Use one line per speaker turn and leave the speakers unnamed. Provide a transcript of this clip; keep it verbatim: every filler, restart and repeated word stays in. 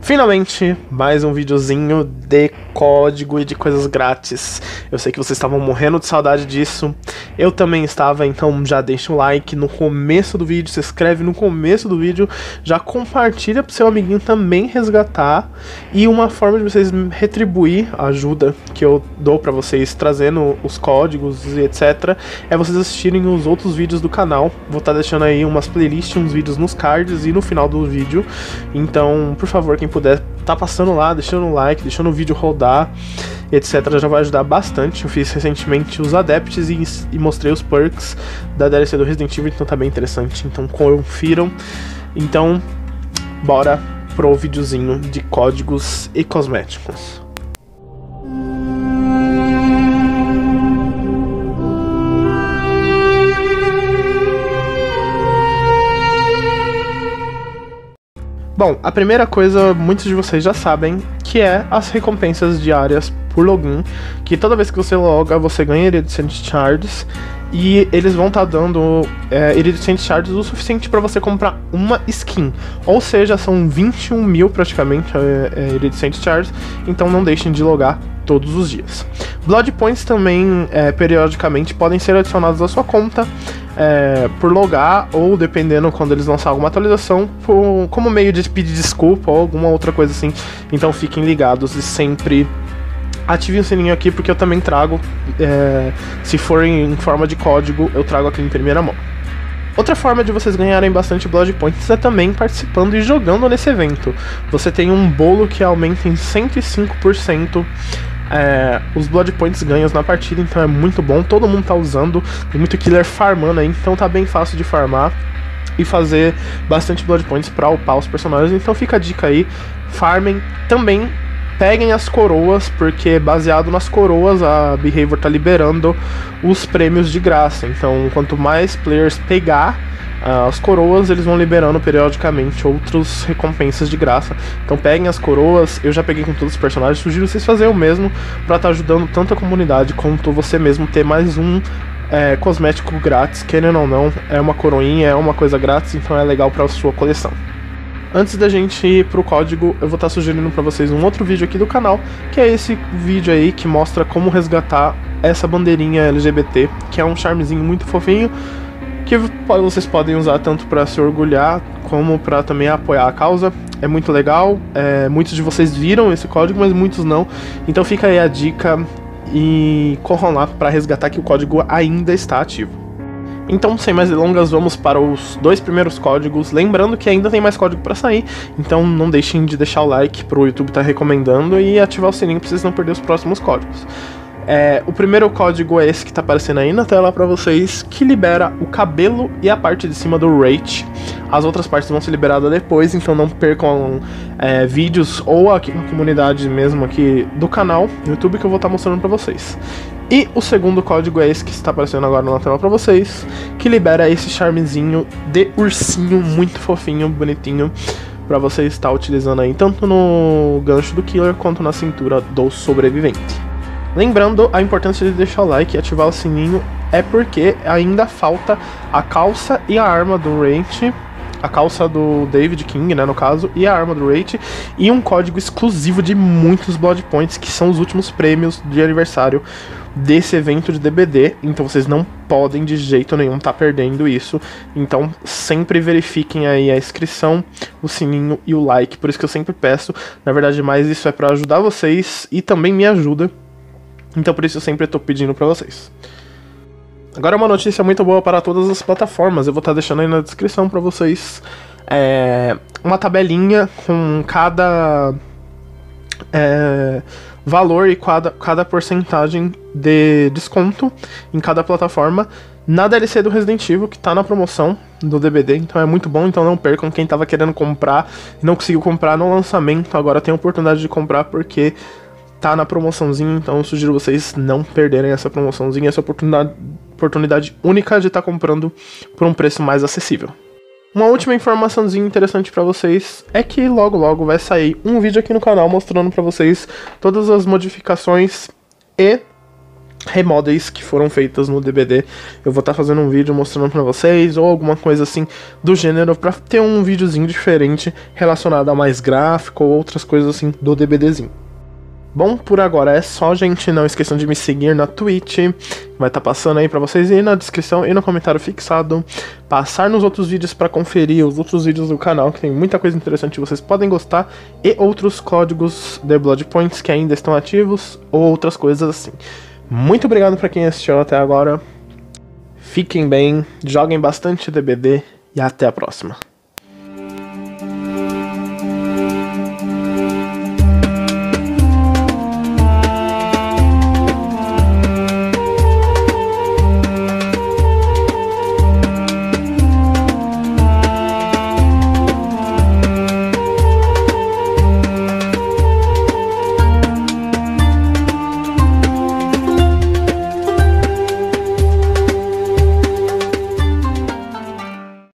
Finalmente, mais um videozinho de código e de coisas grátis. Eu sei que vocês estavam morrendo de saudade disso. Eu também estava, então já deixa o like no começo do vídeo, se inscreve no começo do vídeo, já compartilha pro seu amiguinho também resgatar. E uma forma de vocês retribuir a ajuda que eu dou pra vocês trazendo os códigos e etcétera é vocês assistirem os outros vídeos do canal. Vou estar deixando aí umas playlists, uns vídeos nos cards e no final do vídeo. Então, por favor, quem puder tá passando lá, deixando um like, deixando o vídeo rodar, etcétera, já vai ajudar bastante. Eu fiz recentemente os adepts e, e mostrei os perks da D L C do Resident Evil, então tá bem interessante, então confiram. Então, bora pro videozinho de códigos e cosméticos. Bom, a primeira coisa, muitos de vocês já sabem, que é as recompensas diárias por login, que toda vez que você loga, você ganha Iridescent Shards, e eles vão estar tá dando é, Iridescent Shards o suficiente para você comprar uma skin, ou seja, são vinte e um mil praticamente é, é, Iridescent Shards, então não deixem de logar todos os dias. Blood Points também, é, periodicamente, podem ser adicionados à sua conta, É, por logar, ou dependendo quando eles lançarem alguma atualização, por, como meio de pedir desculpa ou alguma outra coisa assim. Então fiquem ligados e sempre ativem o sininho aqui, porque eu também trago, é, se for em, em forma de código, eu trago aqui em primeira mão. Outra forma de vocês ganharem bastante Blood Points é também participando e jogando nesse evento. Você tem um bolo que aumenta em cento e cinco por cento É, os Blood Points ganhos na partida, então é muito bom, todo mundo tá usando, tem muito killer farmando aí, então tá bem fácil de farmar e fazer bastante Blood Points pra upar os personagens, então fica a dica aí, farmem também, peguem as coroas, porque baseado nas coroas a Behavior tá liberando os prêmios de graça, então quanto mais players pegar as coroas, eles vão liberando periodicamente outras recompensas de graça. Então peguem as coroas, eu já peguei com todos os personagens, sugiro vocês fazerem o mesmo pra estar ajudando tanto a comunidade quanto você mesmo ter mais um é, cosmético grátis, querendo ou não, é uma coroinha, é uma coisa grátis, então é legal pra sua coleção. Antes da gente ir pro código, eu vou estar sugerindo pra vocês um outro vídeo aqui do canal, que é esse vídeo aí que mostra como resgatar essa bandeirinha L G B T, que é um charmezinho muito fofinho, que vocês podem usar tanto para se orgulhar como para também apoiar a causa. É muito legal, é, muitos de vocês viram esse código, mas muitos não, então fica aí a dica e corram lá para resgatar que o código ainda está ativo. Então, sem mais delongas, vamos para os dois primeiros códigos, lembrando que ainda tem mais código para sair, então não deixem de deixar o like para o YouTube estar recomendando e ativar o sininho para vocês não perderem os próximos códigos. É, o primeiro código é esse que está aparecendo aí na tela para vocês, que libera o cabelo e a parte de cima do Wraith. As outras partes vão ser liberadas depois, então não percam é, vídeos ou aqui na comunidade mesmo aqui do canal no YouTube que eu vou estar tá mostrando para vocês. E o segundo código é esse que está aparecendo agora na tela para vocês, que libera esse charmezinho de ursinho muito fofinho, bonitinho, para você estar utilizando aí tanto no gancho do killer quanto na cintura do sobrevivente. Lembrando a importância de deixar o like e ativar o sininho, é porque ainda falta a calça e a arma do Wraith, a calça do David King, né, no caso, e a arma do Wraith, e um código exclusivo de muitos Blood Points, que são os últimos prêmios de aniversário desse evento de D B D, então vocês não podem de jeito nenhum estar tá perdendo isso, então sempre verifiquem aí a inscrição, o sininho e o like, por isso que eu sempre peço, na verdade mais isso é para ajudar vocês e também me ajuda. Então por isso eu sempre estou pedindo para vocês. Agora uma notícia muito boa para todas as plataformas. Eu vou estar deixando aí na descrição para vocês é, uma tabelinha com cada é, valor e cada, cada porcentagem de desconto em cada plataforma na D L C do Resident Evil, que está na promoção do D B D, então é muito bom, então não percam. Quem estava querendo comprar e não conseguiu comprar no lançamento, agora tem a oportunidade de comprar porque tá na promoçãozinha, então eu sugiro vocês não perderem essa promoçãozinha, essa oportunidade, oportunidade única de estar tá comprando por um preço mais acessível. Uma última informaçãozinha interessante pra vocês é que logo logo vai sair um vídeo aqui no canal mostrando pra vocês todas as modificações e remodels que foram feitas no D B D. Eu vou estar tá fazendo um vídeo mostrando pra vocês, ou alguma coisa assim do gênero, pra ter um videozinho diferente relacionado a mais gráfico ou outras coisas assim do DBDzinho. Bom, por agora é só, gente. Não esqueçam de me seguir na Twitch. Vai estar tá passando aí pra vocês ir na descrição e no comentário fixado. Passar nos outros vídeos pra conferir os outros vídeos do canal, que tem muita coisa interessante que vocês podem gostar. E outros códigos de Blood Points que ainda estão ativos, ou outras coisas assim. Muito obrigado pra quem assistiu até agora. Fiquem bem, joguem bastante D B D e até a próxima.